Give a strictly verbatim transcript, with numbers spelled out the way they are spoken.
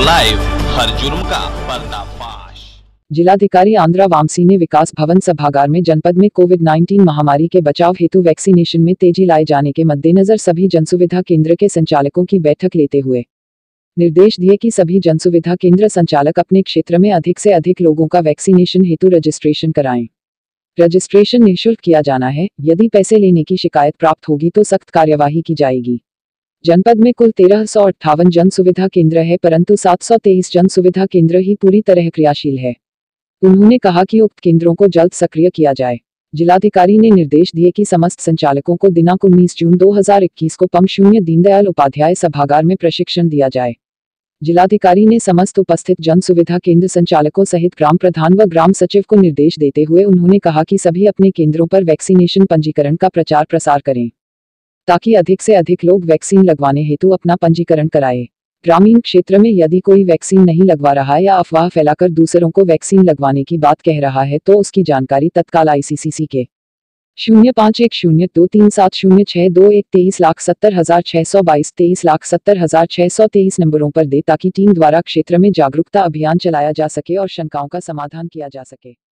Live, हर जुर्म का पर्दाफाश। जिलाधिकारी आंध्रा वामसी ने विकास भवन सभागार में जनपद में कोविड नाइन्टीन महामारी के बचाव हेतु वैक्सीनेशन में तेजी लाए जाने के मद्देनजर सभी जनसुविधा केंद्र के संचालकों की बैठक लेते हुए निर्देश दिए कि सभी जनसुविधा केंद्र संचालक अपने क्षेत्र में अधिक से अधिक लोगों का वैक्सीनेशन हेतु रजिस्ट्रेशन कराएं। रजिस्ट्रेशन निःशुल्क किया जाना है। यदि पैसे लेने की शिकायत प्राप्त होगी तो सख्त कार्यवाही की जाएगी। जनपद में कुल तेरह सौ अट्ठावन जन सुविधा केंद्र है, परंतु सात सौ तेईस जन सुविधा केंद्र ही पूरी तरह क्रियाशील है। उन्होंने कहा कि उक्त केंद्रों को जल्द सक्रिय किया जाए। जिलाधिकारी ने निर्देश दिए कि समस्त संचालकों को दिनांक उन्नीस जून दो हज़ार इक्कीस को पम शून्य दीनदयाल उपाध्याय सभागार में प्रशिक्षण दिया जाए। जिलाधिकारी ने समस्त उपस्थित जन सुविधा केंद्र संचालकों सहित ग्राम प्रधान व ग्राम सचिव को निर्देश देते हुए उन्होंने कहा कि सभी अपने केंद्रों पर वैक्सीनेशन पंजीकरण का प्रचार प्रसार करें, ताकि अधिक से अधिक लोग वैक्सीन लगवाने हेतु अपना पंजीकरण कराएं। ग्रामीण क्षेत्र में यदि कोई वैक्सीन नहीं लगवा रहा है या अफवाह फैलाकर दूसरों को वैक्सीन लगवाने की बात कह रहा है तो उसकी जानकारी तत्काल आईसीसीसी के शून्य पाँच एक शून्य दो तीन सात शून्य छह दो एक तेईस लाख सत्तर हजार छह सौ बाईस तेईस लाख सत्तर हजार छह सौ तेईस नंबरों पर दे, ताकि टीम द्वारा क्षेत्र में जागरूकता अभियान चलाया जा सके और शंकाओं का समाधान किया जा सके।